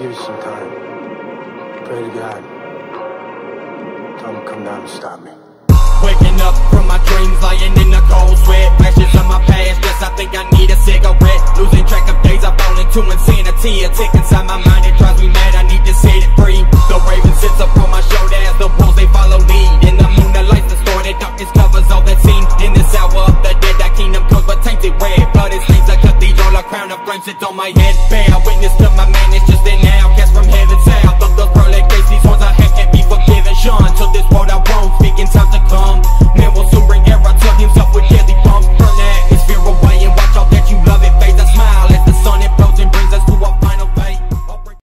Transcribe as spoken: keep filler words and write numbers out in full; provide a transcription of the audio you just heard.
give you some time. Pray to God. Tell him to come down and stop me. Waking up from my dreams, lying in the cold sweat. Flashes of my past, yes, I think I need a cigarette. Losing track of days, I fall into insanity. A tick inside my mind, it drives me mad, I need to set it free. The raven sits up on my shoulder as the wolves, they follow lead. In the moon, the lights distorted, darkness covers all that's seen. In this hour of the dead, that kingdom comes but tainted red. Blood is stains, a cathedral, a crown of flames sits on my head. Bear witness to my madness.